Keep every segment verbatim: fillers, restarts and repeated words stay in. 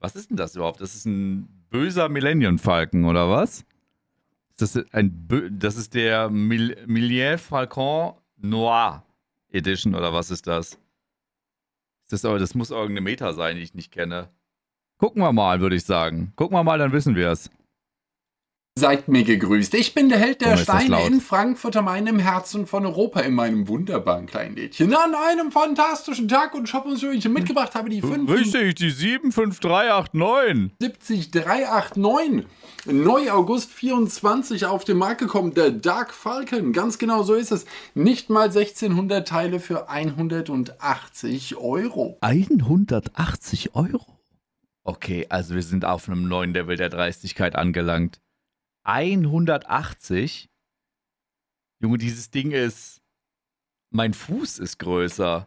Was ist denn das überhaupt? Das ist ein böser Millennium Falcon, oder was? Das ist, ein Bö das ist der Mil Millennium Falcon Noir Edition, oder was ist das? Das, aber, das muss irgendeine Meta sein, die ich nicht kenne. Gucken wir mal, würde ich sagen. Gucken wir mal, dann wissen wir es. Seid mir gegrüßt. Ich bin der Held der Steine in Frankfurt am Main, im Herzen von Europa, in meinem wunderbaren kleinen Lädchen. An einem fantastischen Tag und Shop und so, ich mitgebracht habe die fünf. Richtig, die sieben fünf drei acht neun. siebzig drei acht neun. Neu August vierundzwanzig auf den Markt gekommen, der Dark Falcon. Ganz genau so ist es. Nicht mal sechzehnhundert Teile für hundertachtzig Euro. hundertachtzig Euro? Okay, also wir sind auf einem neuen Level der Dreistigkeit angelangt. hundertachtzig? Junge, dieses Ding ist... Mein Fuß ist größer.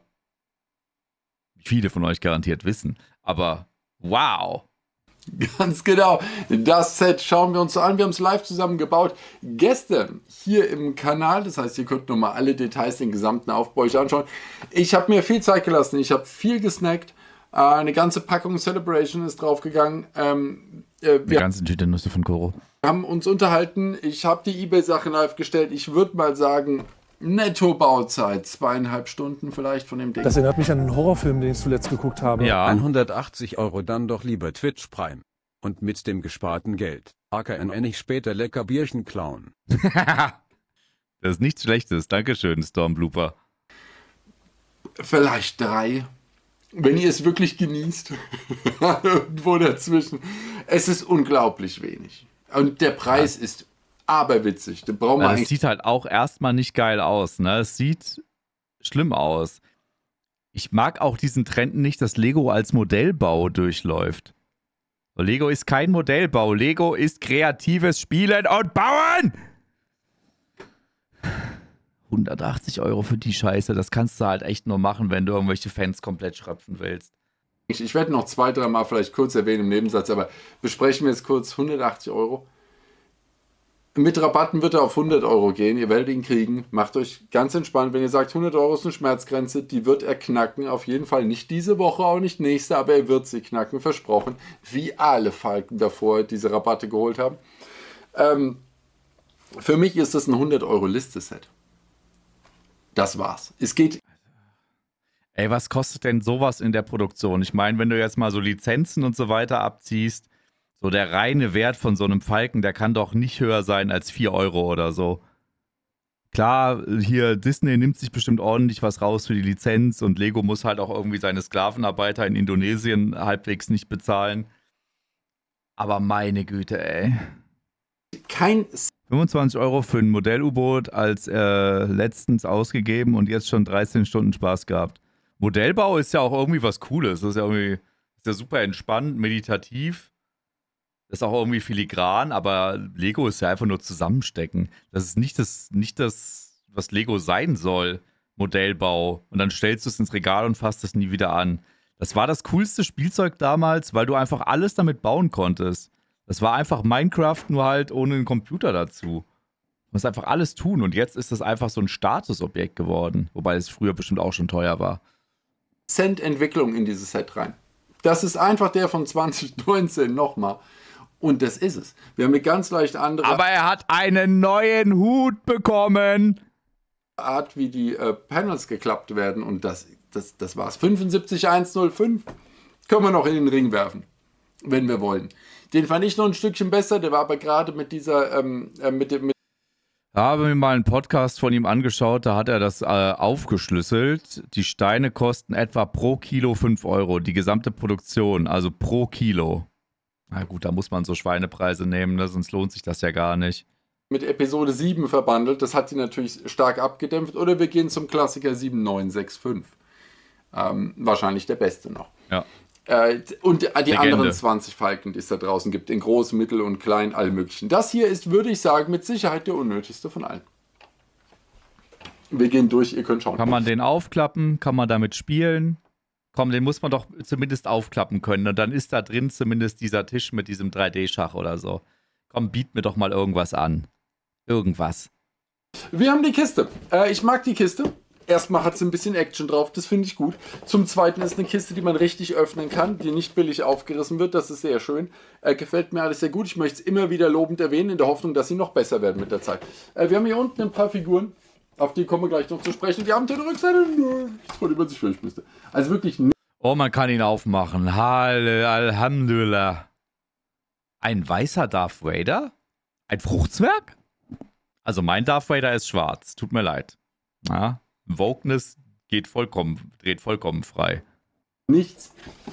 Wie viele von euch garantiert wissen. Aber wow. Ganz genau. Das Set schauen wir uns so an. Wir haben es live zusammen gebaut. Gestern hier im Kanal. Das heißt, ihr könnt nochmal alle Details, den gesamten Aufbau euch anschauen. Ich habe mir viel Zeit gelassen. Ich habe viel gesnackt. Eine ganze Packung Celebration ist draufgegangen. Ähm, äh, die ganzen Tüte Nüsse von Koro. Wir haben uns unterhalten. Ich habe die eBay-Sache live gestellt. Ich würde mal sagen, netto Bauzeit. Zweieinhalb Stunden vielleicht von dem Ding. Das erinnert mich an einen Horrorfilm, den ich zuletzt geguckt habe. Ja. hundertachtzig Euro dann doch lieber Twitch Prime. Und mit dem gesparten Geld, aka ich später lecker Bierchen klauen. Das ist nichts Schlechtes. Dankeschön, Stormblooper. Vielleicht drei. Wenn ihr es wirklich genießt. Irgendwo dazwischen. Es ist unglaublich wenig. Und der Preis ja. ist aberwitzig. Den brauchen wir ja, es sieht halt auch erstmal nicht geil aus. Ne? Es sieht schlimm aus. Ich mag auch diesen Trend nicht, dass Lego als Modellbau durchläuft. Lego ist kein Modellbau. Lego ist kreatives Spielen und Bauen. hundertachtzig Euro für die Scheiße, das kannst du halt echt nur machen, wenn du irgendwelche Fans komplett schröpfen willst. Ich, ich werde noch zwei, drei Mal vielleicht kurz erwähnen im Nebensatz, aber besprechen wir jetzt kurz hundertachtzig Euro. Mit Rabatten wird er auf hundert Euro gehen, ihr werdet ihn kriegen. Macht euch ganz entspannt, wenn ihr sagt, hundert Euro ist eine Schmerzgrenze, die wird er knacken, auf jeden Fall nicht diese Woche, auch nicht nächste, aber er wird sie knacken, versprochen, wie alle Falken davor diese Rabatte geholt haben. Ähm, für mich ist das ein hundert Euro Liste-Set. Das war's. Es geht. Ey, was kostet denn sowas in der Produktion? Ich meine, wenn du jetzt mal so Lizenzen und so weiter abziehst, so der reine Wert von so einem Falken, der kann doch nicht höher sein als vier Euro oder so. Klar, hier Disney nimmt sich bestimmt ordentlich was raus für die Lizenz und Lego muss halt auch irgendwie seine Sklavenarbeiter in Indonesien halbwegs nicht bezahlen. Aber meine Güte, ey. Kein fünfundzwanzig Euro für ein Modell-U-Boot als äh, letztens ausgegeben und jetzt schon dreizehn Stunden Spaß gehabt. Modellbau ist ja auch irgendwie was Cooles. Das ist ja irgendwie ist ja super entspannt, meditativ. Das ist auch irgendwie filigran, aber Lego ist ja einfach nur zusammenstecken. Das ist nicht das, nicht das, was Lego sein soll, Modellbau. Und dann stellst du es ins Regal und fasst es nie wieder an. Das war das coolste Spielzeug damals, weil du einfach alles damit bauen konntest. Das war einfach Minecraft, nur halt ohne einen Computer dazu. Du musst einfach alles tun und jetzt ist das einfach so ein Statusobjekt geworden. Wobei es früher bestimmt auch schon teuer war. Cent Entwicklung in dieses Set rein. Das ist einfach der von zwanzig neunzehn nochmal. Und das ist es. Wir haben eine ganz leicht andere Aber er hat einen neuen Hut bekommen. Art, wie die äh, Panels geklappt werden. Und das, das, das war's. fünfundsiebzig hundertfünf können wir noch in den Ring werfen, wenn wir wollen. Den fand ich noch ein Stückchen besser, der war aber gerade mit dieser, ähm, äh, mit dem... Mit Ich habe mir mal einen Podcast von ihm angeschaut, da hat er das äh, aufgeschlüsselt. Die Steine kosten etwa pro Kilo fünf Euro, die gesamte Produktion, also pro Kilo. Na gut, da muss man so Schweinepreise nehmen, ne? Sonst lohnt sich das ja gar nicht. Mit Episode sieben verbandelt, das hat sie natürlich stark abgedämpft. Oder wir gehen zum Klassiker sieben neun sechs fünf. Ähm, wahrscheinlich der beste noch. Ja. Äh, und die Legende. anderen zwanzig Falken, die es da draußen gibt, in groß, mittel und klein, all möglichen. Das hier ist, würde ich sagen, mit Sicherheit der unnötigste von allen. Wir gehen durch, ihr könnt schauen. Kann man den aufklappen? Kann man damit spielen? Komm, den muss man doch zumindest aufklappen können. Und dann ist da drin zumindest dieser Tisch mit diesem drei D-Schach oder so. Komm, biet mir doch mal irgendwas an. Irgendwas. Wir haben die Kiste. Äh, ich mag die Kiste. Erstmal hat sie ein bisschen Action drauf, das finde ich gut. Zum Zweiten ist eine Kiste, die man richtig öffnen kann, die nicht billig aufgerissen wird, das ist sehr schön. Äh, gefällt mir alles sehr gut, ich möchte es immer wieder lobend erwähnen, in der Hoffnung, dass sie noch besser werden mit der Zeit. Äh, wir haben hier unten ein paar Figuren, auf die kommen wir gleich noch zu sprechen. Die haben eine Rückseite, von dem man sich fürchten müsste. Also wirklich nicht. Oh, man kann ihn aufmachen. Halle, Alhamdulillah. Ein weißer Darth Vader? Ein Fruchtzwerg? Also mein Darth Vader ist schwarz. Tut mir leid. Ja, Wokeness geht vollkommen, dreht vollkommen frei. Nichts.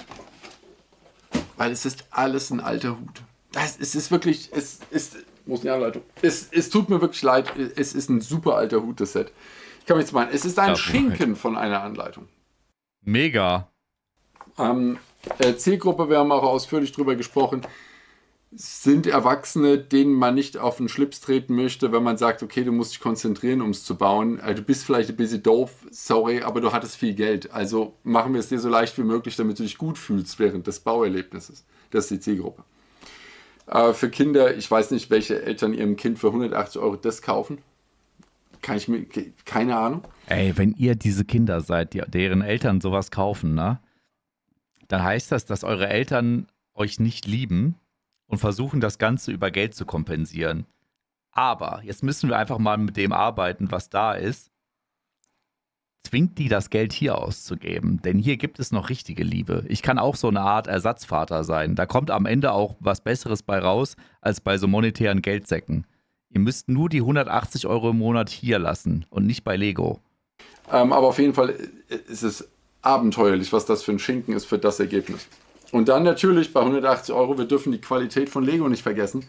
Weil es ist alles ein alter Hut. Das, es ist wirklich, es ist, wo ist die Anleitung? Es, es tut mir wirklich leid, es ist ein super alter Hut, das Set. Ich kann mich jetzt meinen, es ist ein Ja, Schinken von einer Anleitung. Mega. Ähm, äh, Zielgruppe, wir haben auch ausführlich drüber gesprochen, sind Erwachsene, denen man nicht auf den Schlips treten möchte, wenn man sagt, okay, du musst dich konzentrieren, um es zu bauen. Also, du bist vielleicht ein bisschen doof, sorry, aber du hattest viel Geld. Also machen wir es dir so leicht wie möglich, damit du dich gut fühlst während des Bauerlebnisses. Das ist die Zielgruppe. Äh, für Kinder, ich weiß nicht, welche Eltern ihrem Kind für hundertachtzig Euro das kaufen. Kann ich mir, keine Ahnung. Ey, wenn ihr diese Kinder seid, die, deren Eltern sowas kaufen, ne? Dann heißt das, dass eure Eltern euch nicht lieben und versuchen, das Ganze über Geld zu kompensieren. Aber jetzt müssen wir einfach mal mit dem arbeiten, was da ist. Zwingt die, das Geld hier auszugeben. Denn hier gibt es noch richtige Liebe. Ich kann auch so eine Art Ersatzvater sein. Da kommt am Ende auch was Besseres bei raus, als bei so monetären Geldsäcken. Ihr müsst nur die hundertachtzig Euro im Monat hier lassen und nicht bei Lego. Ähm, aber auf jeden Fall ist es abenteuerlich, was das für ein Schinken ist für das Ergebnis. Und dann natürlich bei hundertachtzig Euro, wir dürfen die Qualität von Lego nicht vergessen.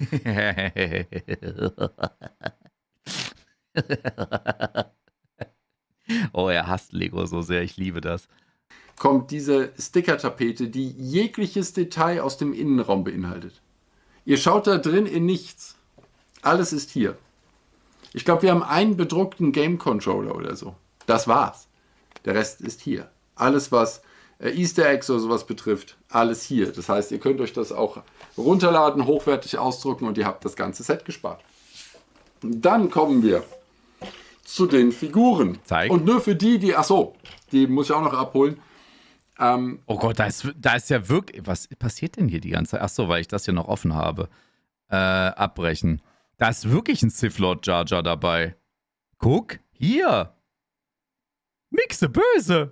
Oh, er hasst Lego so sehr, ich liebe das. Kommt diese Sticker-Tapete, die jegliches Detail aus dem Innenraum beinhaltet. Ihr schaut da drin in nichts. Alles ist hier. Ich glaube, wir haben einen bedruckten Game-Controller oder so. Das war's. Der Rest ist hier. Alles, was äh, Easter Eggs oder sowas betrifft, alles hier. Das heißt, ihr könnt euch das auch runterladen, hochwertig ausdrucken und ihr habt das ganze Set gespart. Dann kommen wir zu den Figuren. Zeig. Und nur für die, die, ach so, die muss ich auch noch abholen. Ähm, Oh Gott, da ist, da ist ja wirklich, was passiert denn hier die ganze Zeit? Ach so, weil ich das hier noch offen habe. Äh, abbrechen. Da ist wirklich ein Sith Lord Jar Jar dabei. Guck, hier. Mixe böse.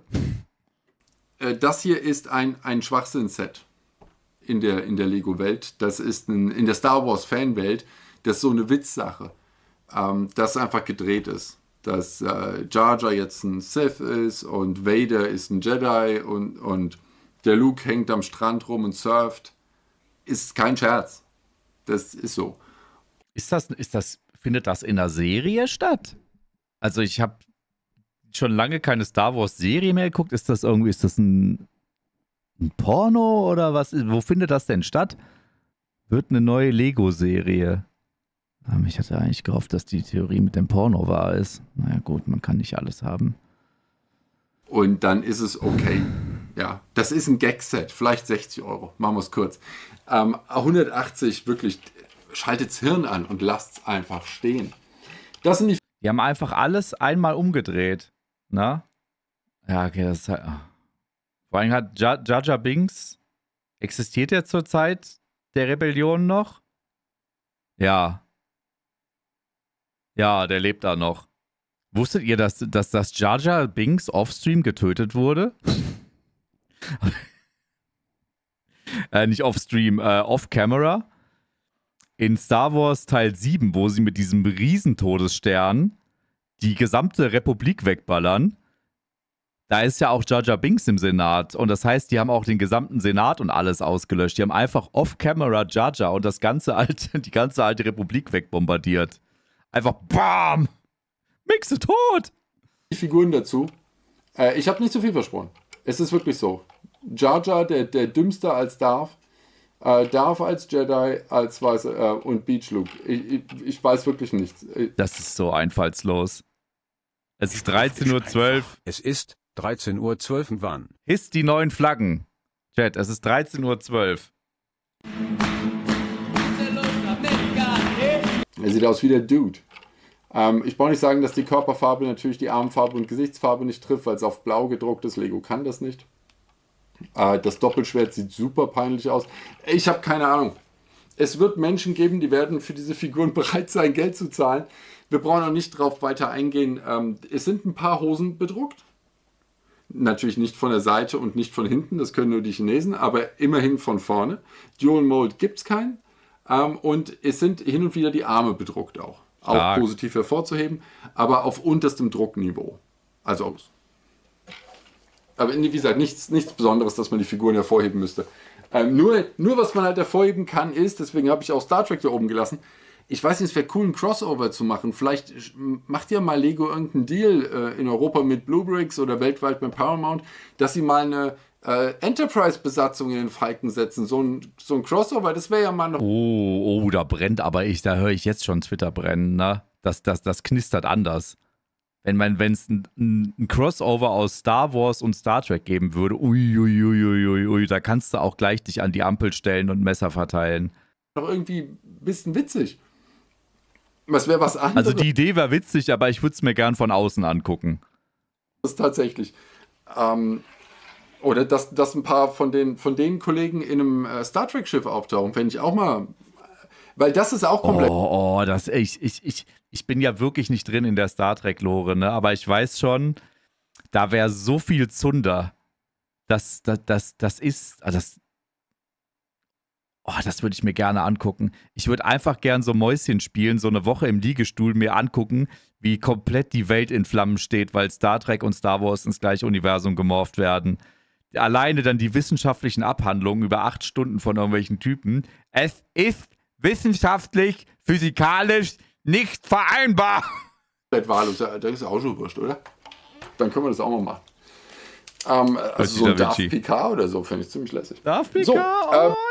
äh, das hier ist ein, ein Schwachsinn-Set in der, in der Lego-Welt. Das ist ein, in der Star Wars-Fan-Welt, das ist so eine Witzsache, ähm, das einfach gedreht ist. Dass äh, Jar Jar jetzt ein Sith ist und Vader ist ein Jedi und, und der Luke hängt am Strand rum und surft. Ist kein Scherz. Das ist so. Ist das, ist das, findet das in der Serie statt? Also ich habe schon lange keine Star Wars Serie mehr geguckt. Ist das irgendwie, ist das ein, ein Porno oder was? Wo findet das denn statt? Wird eine neue Lego-Serie. Ähm, Ich hatte eigentlich gehofft, dass die Theorie mit dem Porno wahr ist. Naja gut, man kann nicht alles haben. Und dann ist es okay. Ja, das ist ein Gag-Set. Vielleicht sechzig Euro. Machen wir es kurz. Ähm, hundertachtzig, wirklich, schaltet's Hirn an und lasst's einfach stehen. Das sind die Die haben einfach alles einmal umgedreht. Na? Ja, okay, das ist halt. ah. Vor allem hat Jar Jar Jar Binks, existiert er zur Zeit der Rebellion noch? Ja. Ja, der lebt da noch. Wusstet ihr, dass, dass das Jar Jar Binks offstream getötet wurde? äh, nicht offstream, äh, off-camera. In Star Wars Teil sieben, wo sie mit diesem Riesentodesstern die gesamte Republik wegballern, da ist ja auch Jar Jar Binks im Senat. Und das heißt, die haben auch den gesamten Senat und alles ausgelöscht. Die haben einfach off-camera Jar Jar und das ganze alte, die ganze alte Republik wegbombardiert. Einfach BAM! Mixe tot! Figuren dazu. Äh, ich habe nicht zu viel versprochen. Es ist wirklich so. Jar Jar, der, der dümmste als Darth. Äh, Darth als Jedi, als Weiße äh, und Beach Luke. Ich, ich, ich weiß wirklich nichts. Ich, Das ist so einfallslos. Es ist dreizehn Uhr zwölf. Es ist dreizehn Uhr zwölf und wann? Hisst die neuen Flaggen. Chat, es ist dreizehn Uhr zwölf. er sieht aus wie der Dude. Ähm, ich brauche nicht sagen, dass die Körperfarbe natürlich die Armfarbe und Gesichtsfarbe nicht trifft, weil es auf blau gedruckt ist. Lego kann das nicht. Äh, das Doppelschwert sieht super peinlich aus. Ich habe keine Ahnung. Es wird Menschen geben, die werden für diese Figuren bereit sein, Geld zu zahlen. Wir brauchen auch nicht drauf weiter eingehen. Ähm, es sind ein paar Hosen bedruckt. Natürlich nicht von der Seite und nicht von hinten, das können nur die Chinesen, aber immerhin von vorne. Dual Mold gibt es keinen. Ähm, und es sind hin und wieder die Arme bedruckt auch. Auch Stark. Positiv hervorzuheben, aber auf unterstem Druckniveau. Also aus. Aber wie gesagt, nichts, nichts Besonderes, dass man die Figuren hervorheben müsste. Ähm, nur, nur was man halt hervorheben kann, ist, deswegen habe ich auch Star Trek da oben gelassen. Ich weiß nicht, es wäre cool, einen Crossover zu machen. Vielleicht macht ja mal Lego irgendeinen Deal äh, in Europa mit Bluebricks oder weltweit mit Paramount, dass sie mal eine äh, Enterprise-Besatzung in den Falken setzen. So ein, so ein Crossover, das wäre ja mal noch. Oh, oh, da brennt aber ich, da höre ich jetzt schon Twitter brennen, ne? Das, das, das knistert anders. Wenn man, wenn es ein, ein Crossover aus Star Wars und Star Trek geben würde, ui, ui, ui, ui, ui, ui, da kannst du auch gleich dich an die Ampel stellen und Messer verteilen. noch irgendwie ein bisschen witzig. Was wäre was anderes? Also die Idee war witzig, aber ich würde es mir gern von außen angucken. Das ist tatsächlich. Ähm, oder dass, dass ein paar von den, von den Kollegen in einem äh, Star Trek-Schiff auftauchen, fände ich auch mal. Weil das ist auch komplett. Oh, oh, das, ich, ich, ich, ich bin ja wirklich nicht drin in der Star Trek-Lore, ne? Aber ich weiß schon, da wäre so viel Zunder. Das, das, das, das ist. Das, oh, das würde ich mir gerne angucken. Ich würde einfach gern so Mäuschen spielen, so eine Woche im Liegestuhl mir angucken, wie komplett die Welt in Flammen steht, weil Star Trek und Star Wars ins gleiche Universum gemorpht werden. Alleine dann die wissenschaftlichen Abhandlungen über acht Stunden von irgendwelchen Typen. Es ist wissenschaftlich, physikalisch nicht vereinbar. wahllos. Das ist auch schon wurscht, oder? Dann können wir das auch mal machen. Ähm, also so ein Darth Picard oder so, finde ich ziemlich lässig. Darth Picard, so, oh ähm,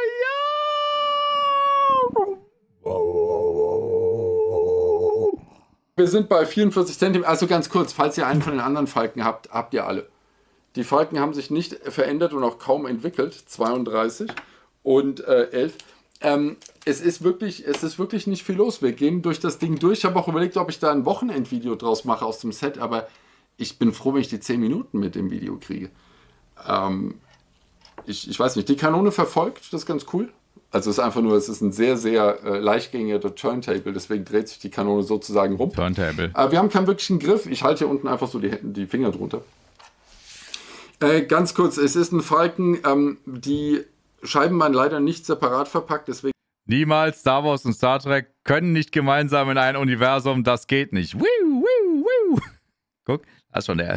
ja! Wir sind bei vierundvierzig Zentimeter. Also ganz kurz, falls ihr einen von den anderen Falken habt, habt ihr alle. Die Falken haben sich nicht verändert und auch kaum entwickelt. zweiunddreißig und äh, elf. Ähm, es ist wirklich, es ist wirklich nicht viel los. Wir gehen durch das Ding durch. Ich habe auch überlegt, ob ich da ein Wochenendvideo draus mache aus dem Set, aber ich bin froh, wenn ich die zehn Minuten mit dem Video kriege. Ähm, ich, ich weiß nicht, die Kanone verfolgt, das ist ganz cool. Also es ist einfach nur, es ist ein sehr, sehr äh, leichtgängiger Turntable, deswegen dreht sich die Kanone sozusagen rum. Turntable. Äh, wir haben keinen wirklichen Griff. Ich halte hier unten einfach so die, die Finger drunter. Äh, ganz kurz, es ist ein Falken, ähm, die Scheiben waren leider nicht separat verpackt, deswegen. Niemals Star Wars und Star Trek können nicht gemeinsam in ein Universum, das geht nicht. Wiu, wiu, wiu. Guck, das ist schon der.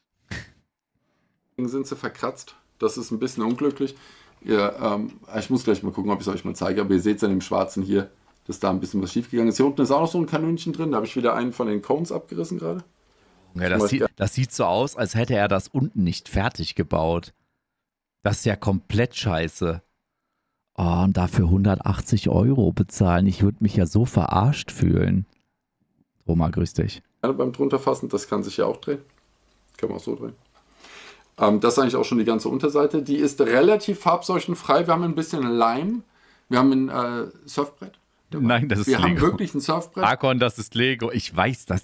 Sind sie verkratzt. Das ist ein bisschen unglücklich. Ja, ähm, ich muss gleich mal gucken, ob ich es euch mal zeige, aber ihr seht es an dem Schwarzen hier, dass da ein bisschen was schief gegangen ist. Hier unten ist auch noch so ein Kanönchen drin, da habe ich wieder einen von den Cones abgerissen gerade. Ja, das, sieht, das sieht so aus, als hätte er das unten nicht fertig gebaut. Das ist ja komplett scheiße. Oh, und dafür hundertachtzig Euro bezahlen. Ich würde mich ja so verarscht fühlen. Roma, grüß dich. Ja, beim drunterfassen, das kann sich ja auch drehen. Können wir auch so drehen. Ähm, das ist eigentlich auch schon die ganze Unterseite. Die ist relativ farbseuchenfrei. Wir haben ein bisschen Lime. Wir haben ein äh, Surfbrett. Nein, das ist wir Lego. Wir haben wirklich ein Surfbrett. Arkon, das ist Lego. Ich weiß, das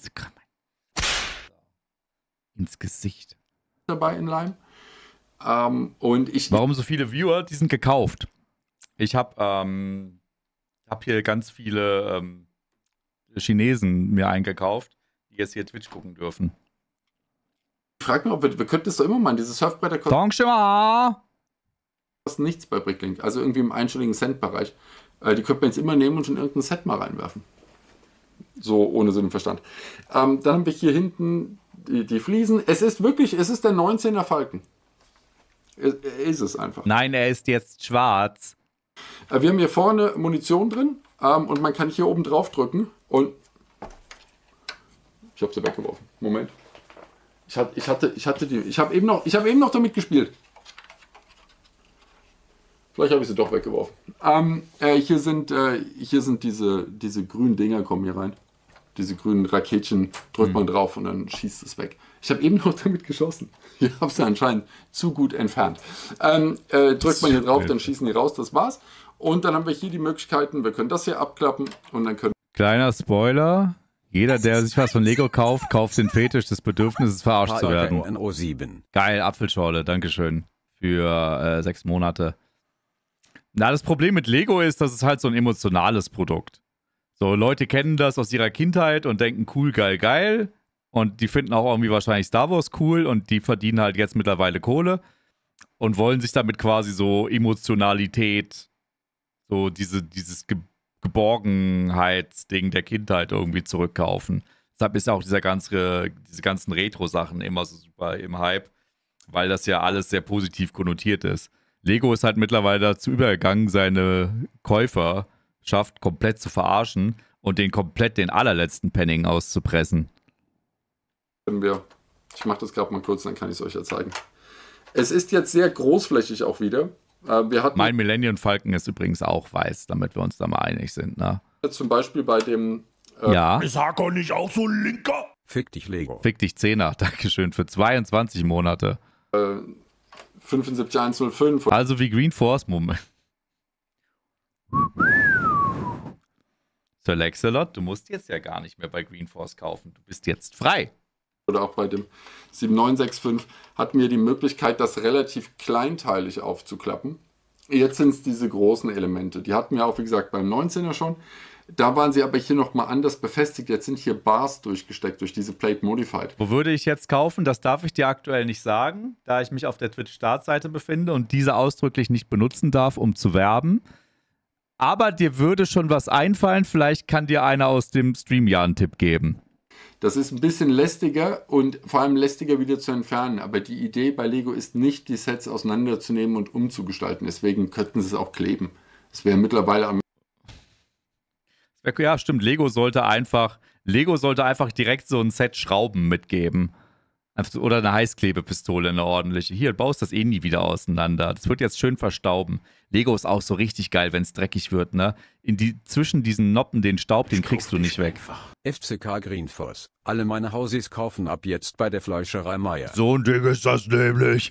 ins Gesicht. Dabei in Lime. Ähm, und ich. Warum so viele Viewer? Die sind gekauft. Ich habe ähm, hab hier ganz viele ähm, Chinesen mir eingekauft, die jetzt hier Twitch gucken dürfen. Ich frage mich, ob wir, wir könnten es doch immer mal, diese Surfbretter kosten nichts bei Bricklink, also irgendwie im einstelligen Cent-Bereich. Äh, die könnte man jetzt immer nehmen und schon irgendein Set mal reinwerfen. So ohne Sinn und Verstand. Ähm, dann haben wir hier hinten die, die Fliesen. Es ist wirklich, es ist der neunzehner Falken. Er, er ist es einfach. Nein, er ist jetzt schwarz. Äh, wir haben hier vorne Munition drin ähm, und man kann hier oben drauf drücken und ich habe sie weggeworfen. Moment. Ich hatte, ich hatte, ich hatte die, ich habe eben noch, ich habe eben noch damit gespielt. Vielleicht habe ich sie doch weggeworfen. Ähm, äh, hier sind, äh, hier sind diese, diese grünen Dinger kommen hier rein. Diese grünen Raketchen, drückt man drauf und dann schießt es weg. Ich habe eben noch damit geschossen. Ich habe sie anscheinend zu gut entfernt. Ähm, äh, drückt man hier drauf, dann schießen die raus, das war's. Und dann haben wir hier die Möglichkeiten, wir können das hier abklappen und dann können. Kleiner Spoiler. Jeder, der sich was von Lego kauft, kauft den Fetisch des Bedürfnisses, verarscht zu werden. N O sieben. Geil, Apfelschorle, dankeschön. Für äh, sechs Monate. Na, das Problem mit Lego ist, dass es halt so ein emotionales Produkt. So, Leute kennen das aus ihrer Kindheit und denken, cool, geil, geil. Und die finden auch irgendwie wahrscheinlich Star Wars cool und die verdienen halt jetzt mittlerweile Kohle und wollen sich damit quasi so Emotionalität, so diese, dieses Ge Geborgenheitsding der Kindheit irgendwie zurückkaufen. Deshalb ist ja auch dieser ganze, diese ganzen Retro-Sachen immer so super im Hype, weil das ja alles sehr positiv konnotiert ist. Lego ist halt mittlerweile dazu übergegangen, seine Käuferschaft komplett zu verarschen und den komplett den allerletzten Penning auszupressen. Wir. Ich mache das gerade mal kurz, dann kann ich es euch ja zeigen. Es ist jetzt sehr großflächig auch wieder. Äh, wir hatten mein Millennium Falcon ist übrigens auch weiß, damit wir uns da mal einig sind. Ne? Zum Beispiel bei dem... Äh, ja. Ist Hakon nicht auch so ein Linker? Fick dich, Lego. Fick dich Zehner, Dankeschön, für zweiundzwanzig Monate. Äh, fünfundsiebzig hundertfünf. Also wie Green Force, Moment. Sir Lexalot, du musst jetzt ja gar nicht mehr bei Green Force kaufen. Du bist jetzt frei. Oder auch bei dem sieben neun sechs fünf hatten wir die Möglichkeit, das relativ kleinteilig aufzuklappen. Jetzt sind es diese großen Elemente. Die hatten wir auch, wie gesagt, beim neunzehner schon. Da waren sie aber hier nochmal anders befestigt. Jetzt sind hier Bars durchgesteckt durch diese Plate Modified. Wo würde ich jetzt kaufen? Das darf ich dir aktuell nicht sagen, da ich mich auf der Twitch-Startseite befinde und diese ausdrücklich nicht benutzen darf, um zu werben. Aber dir würde schon was einfallen. Vielleicht kann dir einer aus dem Stream ja einen Tipp geben. Das ist ein bisschen lästiger und vor allem lästiger wieder zu entfernen. Aber die Idee bei Lego ist nicht, die Sets auseinanderzunehmen und umzugestalten. Deswegen könnten sie es auch kleben. Es wäre mittlerweile am... Ja, stimmt. Lego sollte einfach, Lego sollte einfach direkt so ein Set Schrauben mitgeben. Oder eine Heißklebepistole, eine ordentliche. Hier, du baust das eh nie wieder auseinander. Das wird jetzt schön verstauben. Lego ist auch so richtig geil, wenn es dreckig wird, ne? In die, zwischen diesen Noppen, den Staub, den kriegst du nicht weg. F C K Greenforce. Alle meine Hausis kaufen ab jetzt bei der Fleischerei Meier. So ein Ding ist das nämlich.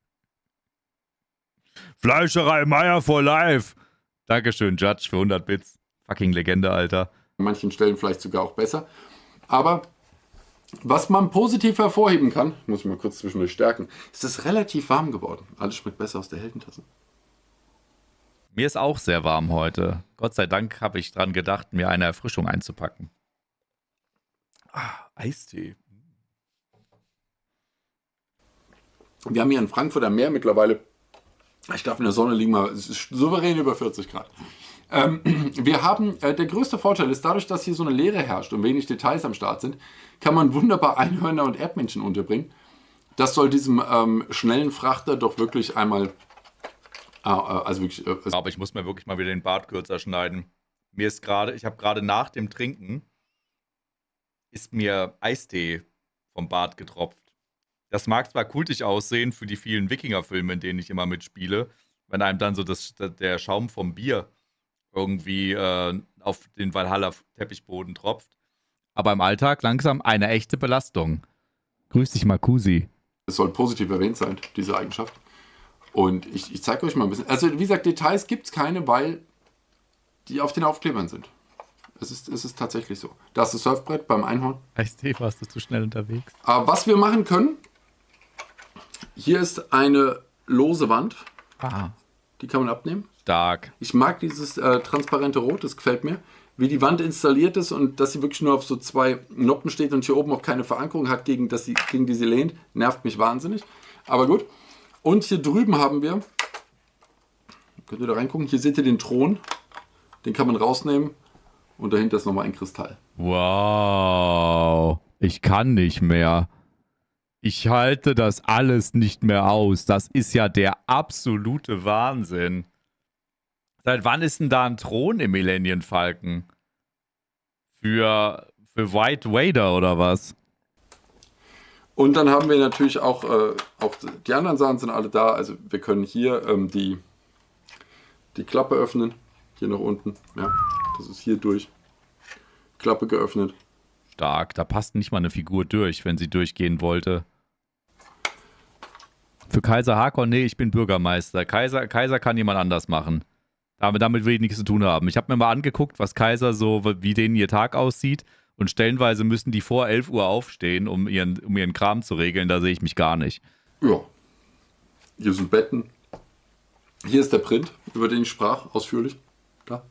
Fleischerei Meier for life. Dankeschön, Judge, für hundert Bits. Fucking Legende, Alter. An manchen Stellen vielleicht sogar auch besser. Aber was man positiv hervorheben kann, muss ich mal kurz zwischendurch stärken, ist es relativ warm geworden. Alles schmeckt besser aus der Heldentasse. Mir ist auch sehr warm heute. Gott sei Dank habe ich dran gedacht, mir eine Erfrischung einzupacken. Ah, Eistee. Wir haben hier in Frankfurt am Meer mittlerweile, ich darf in der Sonne liegen, mal, es ist souverän über vierzig Grad. Ähm, wir haben, äh, der größte Vorteil ist, dadurch, dass hier so eine Leere herrscht und wenig Details am Start sind, kann man wunderbar Einhörner und Erdmännchen unterbringen. Das soll diesem ähm, schnellen Frachter doch wirklich einmal, äh, also wirklich... Äh, Aber ich muss mir wirklich mal wieder den Bart kürzer schneiden. Mir ist gerade, ich habe gerade nach dem Trinken, ist mir Eistee vom Bart getropft. Das mag zwar kultig aussehen für die vielen Wikinger-Filme, in denen ich immer mitspiele, wenn einem dann so das, der Schaum vom Bier irgendwie äh, auf den Valhalla-Teppichboden tropft. Aber im Alltag langsam eine echte Belastung. Grüß dich, Marcusi. Es soll positiv erwähnt sein, diese Eigenschaft. Und ich, ich zeige euch mal ein bisschen. Also wie gesagt, Details gibt es keine, weil die auf den Aufklebern sind. Es ist, es ist tatsächlich so. Da ist das Surfbrett beim Einhorn. Eistee, warst du zu schnell unterwegs? Aber was wir machen können, hier ist eine lose Wand. Ah. Die kann man abnehmen. Stark. Ich mag dieses äh, transparente Rot, das gefällt mir. Wie die Wand installiert ist und dass sie wirklich nur auf so zwei Noppen steht und hier oben auch keine Verankerung hat, gegen, dass sie, gegen die sie lehnt, nervt mich wahnsinnig. Aber gut. Und hier drüben haben wir, könnt ihr da reingucken, hier seht ihr den Thron. Den kann man rausnehmen und dahinter ist nochmal ein Kristall. Wow. Ich kann nicht mehr. Ich halte das alles nicht mehr aus. Das ist ja der absolute Wahnsinn. Seit wann ist denn da ein Thron im Millennium Falcon? Für, für White Vader oder was? Und dann haben wir natürlich auch, äh, auch die anderen Sachen sind alle da. Also wir können hier ähm, die, die Klappe öffnen. Hier nach unten. Ja, das ist hier durch. Klappe geöffnet. Stark. Da passt nicht mal eine Figur durch, wenn sie durchgehen wollte. Für Kaiser Hakon, nee, ich bin Bürgermeister. Kaiser, Kaiser kann jemand anders machen. Damit, damit will ich nichts zu tun haben. Ich habe mir mal angeguckt, was Kaiser so, wie denen ihr Tag aussieht. Und stellenweise müssen die vor elf Uhr aufstehen, um ihren, um ihren Kram zu regeln. Da sehe ich mich gar nicht. Ja. Hier sind Betten. Hier ist der Print, über den ich sprach, ausführlich. Da.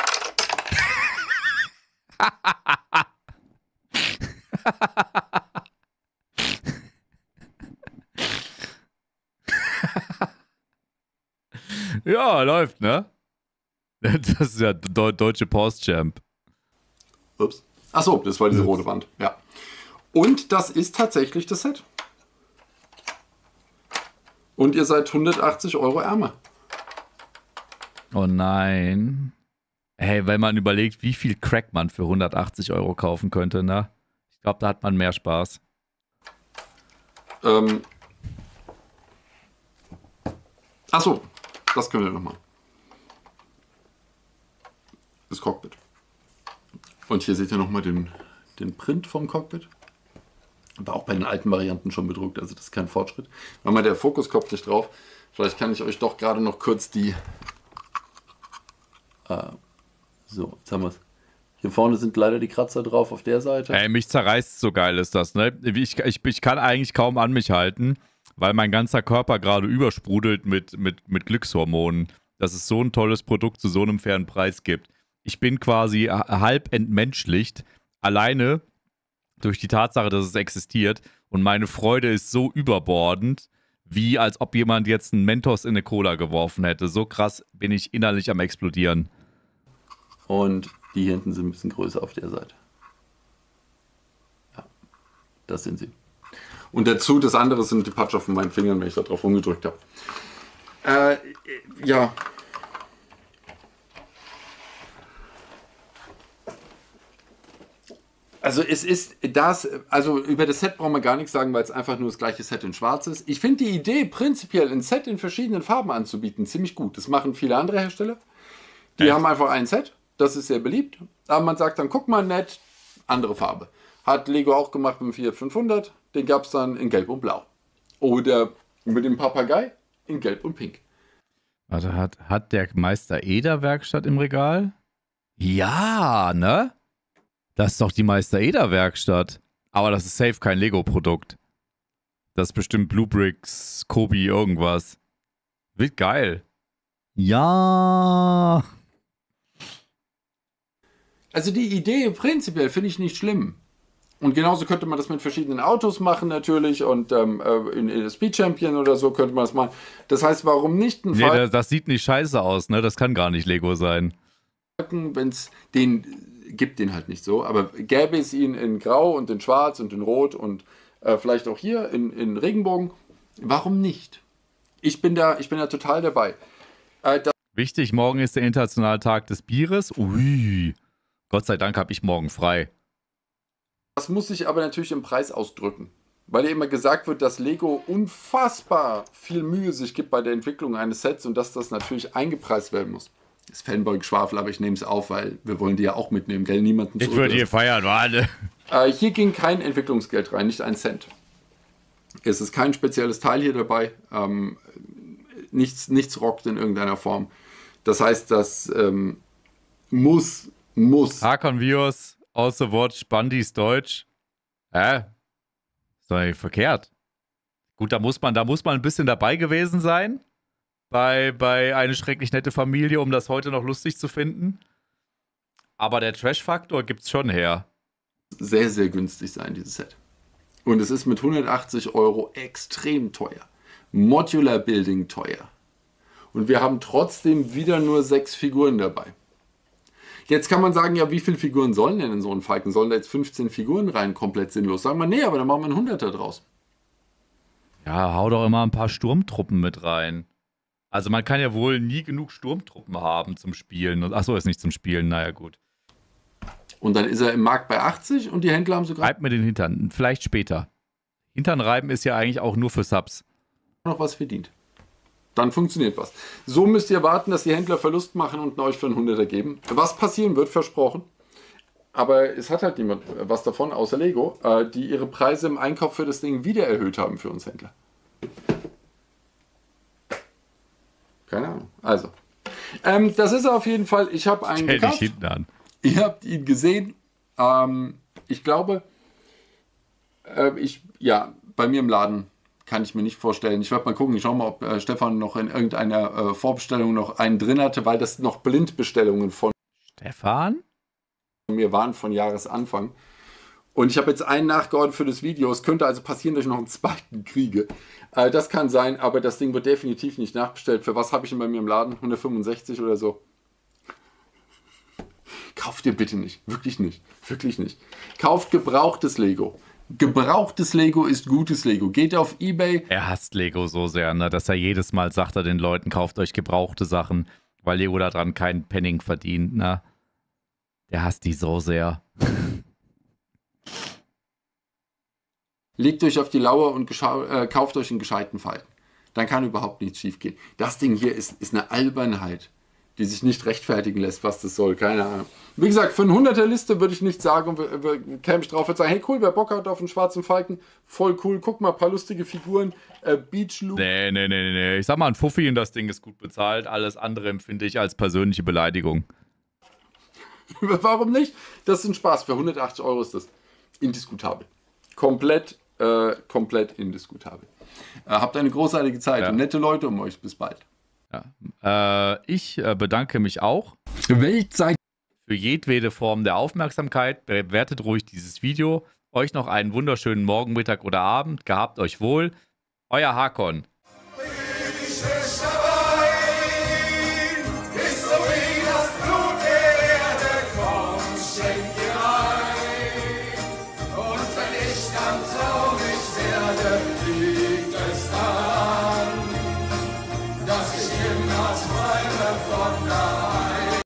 Ja, läuft, ne? Das ist ja de deutsche Post-Champ. Ups. Achso, das war diese rote Wand. Ja. Und das ist tatsächlich das Set. Und ihr seid hundertachtzig Euro ärmer. Oh nein. Hey, wenn man überlegt, wie viel Crack man für hundertachtzig Euro kaufen könnte, ne? Ich glaube, da hat man mehr Spaß. Ähm. Achso, das können wir nochmal. Das Cockpit. Und hier seht ihr nochmal den, den Print vom Cockpit. War auch bei den alten Varianten schon bedruckt, also das ist kein Fortschritt. Machen wir, der Fokus kommt nicht drauf. Vielleicht kann ich euch doch gerade noch kurz die... Äh, so, jetzt haben wir es. Hier vorne sind leider die Kratzer drauf auf der Seite. Ey, mich zerreißt, so geil ist das, ne? Ich, ich, ich kann eigentlich kaum an mich halten, weil mein ganzer Körper gerade übersprudelt mit, mit, mit Glückshormonen, dass es so ein tolles Produkt zu so einem fairen Preis gibt. Ich bin quasi halb entmenschlicht, alleine durch die Tatsache, dass es existiert. Und meine Freude ist so überbordend, wie als ob jemand jetzt einen Mentos in eine Cola geworfen hätte. So krass bin ich innerlich am explodieren. Und die hier hinten sind ein bisschen größer auf der Seite. Ja, das sind sie. Und dazu, das andere sind die Patscher von meinen Fingern, wenn ich da drauf rumgedrückt habe. Äh, ja. Also es ist das, also über das Set brauchen wir gar nichts sagen, weil es einfach nur das gleiche Set in schwarz ist. Ich finde die Idee, prinzipiell ein Set in verschiedenen Farben anzubieten, ziemlich gut. Das machen viele andere Hersteller. Die Echt? haben einfach ein Set, das ist sehr beliebt. Aber man sagt dann, guck mal, nett, andere Farbe. Hat Lego auch gemacht mit dem Fiat fünfhundert, den gab es dann in Gelb und Blau. Oder mit dem Papagei in Gelb und Pink. Also hat, hat der Meister Eder Werkstatt im Regal? Ja, ne? Das ist doch die Meister Eder Werkstatt. Aber das ist safe kein Lego-Produkt. Das ist bestimmt Bluebricks, Kobi, irgendwas. Wird geil. Ja. Also die Idee prinzipiell finde ich nicht schlimm. Und genauso könnte man das mit verschiedenen Autos machen natürlich und ähm, in, in Speed Champion oder so könnte man das machen. Das heißt, warum nicht ein Nee, Fall, das, das sieht nicht scheiße aus, ne? Das kann gar nicht Lego sein. wenn es den gibt, den halt nicht so, aber gäbe es ihn in Grau und in Schwarz und in Rot und äh, vielleicht auch hier in, in Regenbogen, warum nicht? Ich bin da, ich bin da total dabei. Äh, das Wichtig, morgen ist der internationale Tag des Bieres. Ui. Gott sei Dank habe ich morgen frei. Das muss sich aber natürlich im Preis ausdrücken. Weil ja immer gesagt wird, dass Lego unfassbar viel Mühe sich gibt bei der Entwicklung eines Sets und dass das natürlich eingepreist werden muss. Das ist Fanboy-Geschwafel, aber ich nehme es auf, weil wir wollen die ja auch mitnehmen, gell? Niemanden Ich würde hier feiern, warte. äh, Hier ging kein Entwicklungsgeld rein, nicht ein Cent. Es ist kein spezielles Teil hier dabei. Ähm, nichts, nichts rockt in irgendeiner Form. Das heißt, das ähm, muss, muss... Hakon Vios, außer Wort, Bandis Deutsch. Hä? Ist doch nicht verkehrt. Gut, da muss man, da muss man ein bisschen dabei gewesen sein. Bei, bei Eine schrecklich nette Familie, um das heute noch lustig zu finden. Aber der Trash-Faktor gibt's schon her. sehr, sehr günstig sein, dieses Set. Und es ist mit hundertachtzig Euro extrem teuer. Modular Building teuer. Und wir haben trotzdem wieder nur sechs Figuren dabei. Jetzt kann man sagen, ja, wie viele Figuren sollen denn in so einen Falken? Sollen da jetzt fünfzehn Figuren rein? Komplett sinnlos. Sagen wir, nee, aber dann machen wir einen Hunderter draus. Ja, hau doch immer ein paar Sturmtruppen mit rein. Also man kann ja wohl nie genug Sturmtruppen haben zum Spielen. Achso, ist nicht zum Spielen, naja gut. Und dann ist er im Markt bei achtzig und die Händler haben sogar Reibt mir den Hintern, vielleicht später. Hintern reiben ist ja eigentlich auch nur für Subs. noch was verdient. Dann funktioniert was. So müsst ihr warten, dass die Händler Verlust machen und euch für einen Hunderter geben. Was passieren wird, versprochen. Aber es hat halt niemand was davon, außer Lego, äh, die ihre Preise im Einkauf für das Ding wieder erhöht haben für uns Händler. Keine Ahnung. Also, ähm, das ist auf jeden Fall, ich habe einen Stell dich gekauft. hinten an. Ihr habt ihn gesehen. Ähm, Ich glaube, äh, ich, ja, bei mir im Laden kann ich mir nicht vorstellen. Ich werde mal gucken, ich schaue mal, ob äh, Stefan noch in irgendeiner äh, Vorbestellung noch einen drin hatte, weil das noch Blindbestellungen von Stefan? mir waren von Jahresanfang. Und ich habe jetzt einen nachgeordnet für das Video. Es könnte also passieren, dass ich noch einen zweiten kriege. Äh, das kann sein, aber das Ding wird definitiv nicht nachbestellt. Für was habe ich denn bei mir im Laden? hundertfünfundsechzig oder so. Kauft ihr bitte nicht. Wirklich nicht. Wirklich nicht. Kauft gebrauchtes Lego. Gebrauchtes Lego ist gutes Lego. Geht auf eBay. Er hasst Lego so sehr, ne, dass er jedes Mal sagt er den Leuten, kauft euch gebrauchte Sachen, weil Lego daran keinen Penning verdient. Ne? Der hasst die so sehr. Legt euch auf die Lauer und äh, kauft euch einen gescheiten Falken. Dann kann überhaupt nichts schief gehen. Das Ding hier ist, ist eine Albernheit, die sich nicht rechtfertigen lässt, was das soll. Keine Ahnung. Wie gesagt, für eine hunderter-Liste würde ich nicht sagen, käme ich drauf und sagen, hey cool, wer Bock hat auf einen schwarzen Falken, voll cool, guck mal, ein paar lustige Figuren, äh, Beach Loop. Nee, nee, nee, nee. Ich sag mal, ein Fuffi und das Ding ist gut bezahlt. Alles andere empfinde ich als persönliche Beleidigung. Warum nicht? Das ist ein Spaß. Für hundertachtzig Euro ist das indiskutabel. Komplett Äh, komplett indiskutabel. Äh, habt eine großartige Zeit Ja. und nette Leute um euch. Bis bald. Ja. Äh, ich äh, bedanke mich auch Weltzeit. für jedwede Form der Aufmerksamkeit. Bewertet ruhig dieses Video. Euch noch einen wunderschönen Morgen, Mittag oder Abend. Gehabt euch wohl. Euer Hakon. Baby,